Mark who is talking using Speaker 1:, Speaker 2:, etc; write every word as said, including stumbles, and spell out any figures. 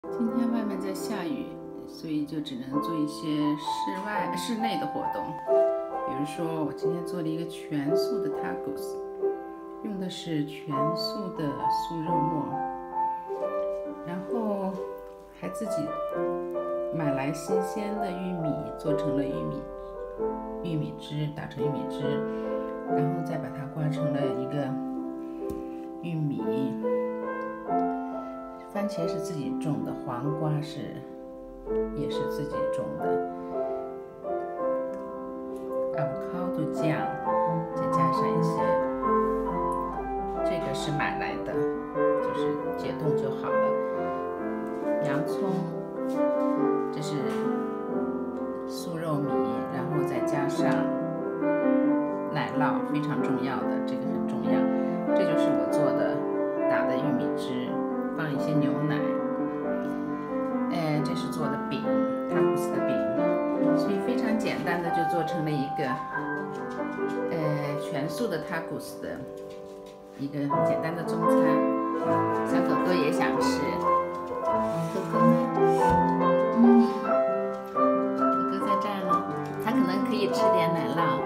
Speaker 1: 今天外面在下雨，所以就只能做一些室外、室内的活动。比如说，我今天做了一个全素的 tacos， 用的是全素的素肉末，然后还自己买来新鲜的玉米，做成了玉米玉米汁，打成玉米汁，然后再把它刮成了一个玉米。番茄是自己种的，黄瓜是也是自己种的，avocado酱，再加上一些，这个是买来的，就是解冻就好了。洋葱，这是素肉米，然后再加上奶酪，非常重要的，这个很重要。这就是我做的打的玉米汁。放一些牛奶，呃，这是做的饼，塔古斯的饼，所以非常简单的就做成了一个，呃，全素的塔古斯的一个很简单的中餐。小狗狗也想吃，狗狗呢？嗯，狗狗在这儿呢，它可能可以吃点奶酪。